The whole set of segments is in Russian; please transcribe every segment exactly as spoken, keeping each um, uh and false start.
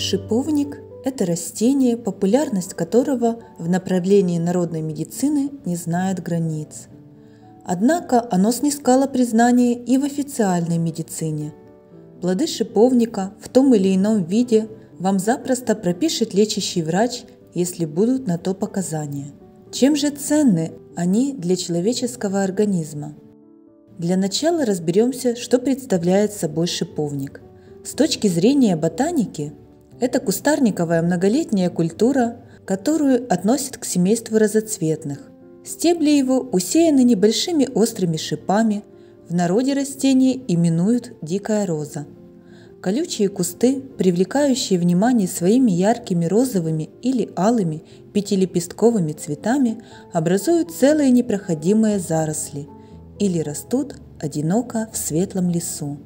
Шиповник – это растение, популярность которого в направлении народной медицины не знает границ. Однако оно снискало признание и в официальной медицине. Плоды шиповника в том или ином виде вам запросто пропишет лечащий врач, если будут на то показания. Чем же ценны они для человеческого организма? Для начала разберемся, что представляет собой шиповник. С точки зрения ботаники, это кустарниковая многолетняя культура, которую относят к семейству разоцветных. Стебли его усеяны небольшими острыми шипами, в народе растение именуют дикая роза. Колючие кусты, привлекающие внимание своими яркими розовыми или алыми пятилепестковыми цветами, образуют целые непроходимые заросли или растут одиноко в светлом лесу.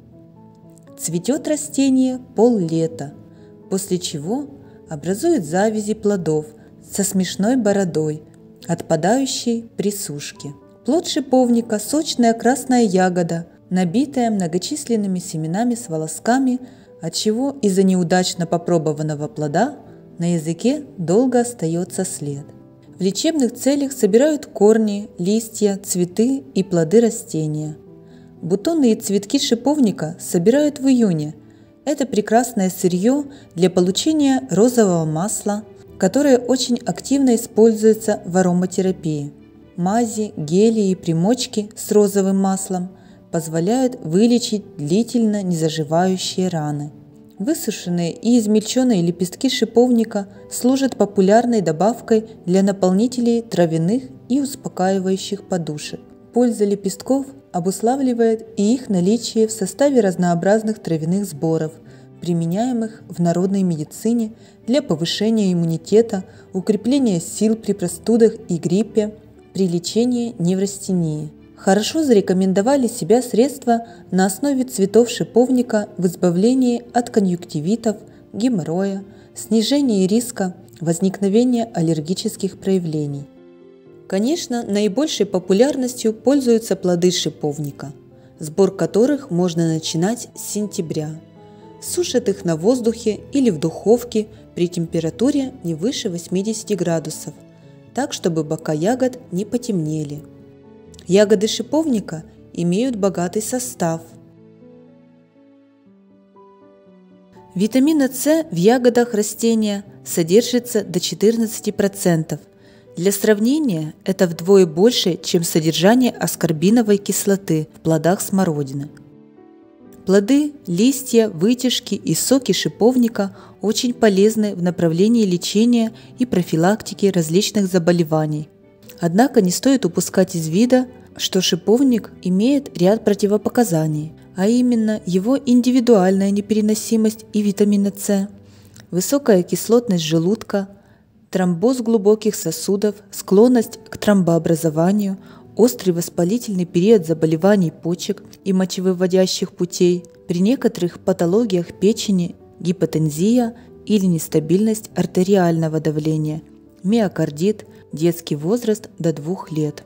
Цветет растение поллета, после чего образует завязи плодов со смешной бородой, отпадающей при сушке. Плод шиповника – сочная красная ягода, набитая многочисленными семенами с волосками, отчего из-за неудачно попробованного плода на языке долго остается след. В лечебных целях собирают корни, листья, цветы и плоды растения. Бутоны и цветки шиповника собирают в июне. Это прекрасное сырье для получения розового масла, которое очень активно используется в ароматерапии. Мази, гели и примочки с розовым маслом позволяют вылечить длительно незаживающие раны. Высушенные и измельченные лепестки шиповника служат популярной добавкой для наполнителей травяных и успокаивающих подушек. Польза лепестков обуславливает и их наличие в составе разнообразных травяных сборов, применяемых в народной медицине для повышения иммунитета, укрепления сил при простудах и гриппе, при лечении неврастении. Хорошо зарекомендовали себя средства на основе цветов шиповника в избавлении от конъюнктивитов, геморроя, снижении риска возникновения аллергических проявлений. Конечно, наибольшей популярностью пользуются плоды шиповника, сбор которых можно начинать с сентября. Сушат их на воздухе или в духовке при температуре не выше восьмидесяти градусов, так чтобы бока ягод не потемнели. Ягоды шиповника имеют богатый состав. Витамина С в ягодах растения содержится до четырнадцати процентов. Для сравнения, это вдвое больше, чем содержание аскорбиновой кислоты в плодах смородины. Плоды, листья, вытяжки и соки шиповника очень полезны в направлении лечения и профилактики различных заболеваний. Однако не стоит упускать из вида, что шиповник имеет ряд противопоказаний, а именно его индивидуальная непереносимость и витамина С, высокая кислотность желудка, тромбоз глубоких сосудов, склонность к тромбообразованию, острый воспалительный период заболеваний почек и мочевыводящих путей, при некоторых патологиях печени, гипотензия или нестабильность артериального давления, миокардит, детский возраст до двух лет.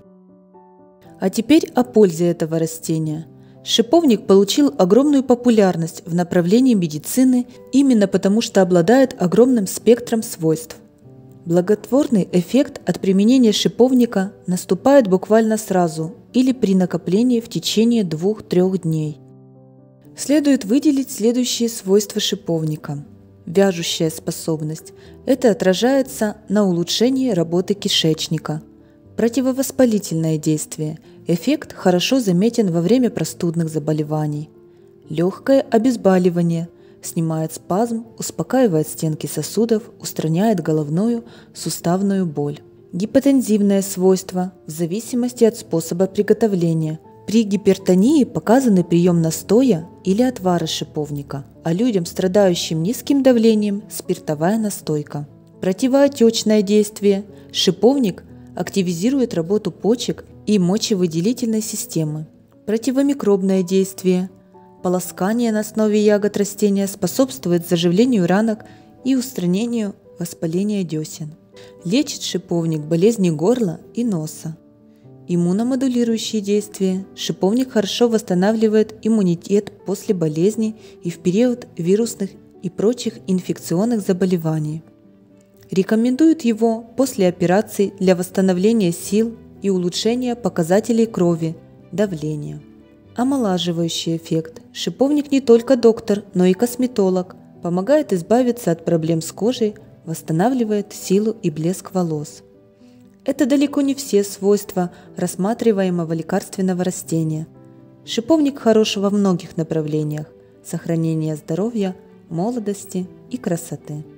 А теперь о пользе этого растения. Шиповник получил огромную популярность в направлении медицины именно потому, что обладает огромным спектром свойств. Благотворный эффект от применения шиповника наступает буквально сразу или при накоплении в течение двух-трех дней. Следует выделить следующие свойства шиповника. Вяжущая способность. Это отражается на улучшении работы кишечника. Противовоспалительное действие. Эффект хорошо заметен во время простудных заболеваний. Легкое обезболивание. Снимает спазм, успокаивает стенки сосудов, устраняет головную, суставную боль. Гипотензивное свойство в зависимости от способа приготовления. При гипертонии показаны прием настоя или отвара шиповника, а людям, страдающим низким давлением, спиртовая настойка. Противоотечное действие. Шиповник активизирует работу почек и мочевыделительной системы. Противомикробное действие. Полоскание на основе ягод растения способствует заживлению ранок и устранению воспаления десен. Лечит шиповник болезни горла и носа. Иммуномодулирующие действия. Шиповник хорошо восстанавливает иммунитет после болезней и в период вирусных и прочих инфекционных заболеваний. Рекомендуют его после операций для восстановления сил и улучшения показателей крови, давления. Омолаживающий эффект. Шиповник не только доктор, но и косметолог. Помогает избавиться от проблем с кожей, восстанавливает силу и блеск волос. Это далеко не все свойства рассматриваемого лекарственного растения. Шиповник хорош во многих направлениях – сохранения здоровья, молодости и красоты.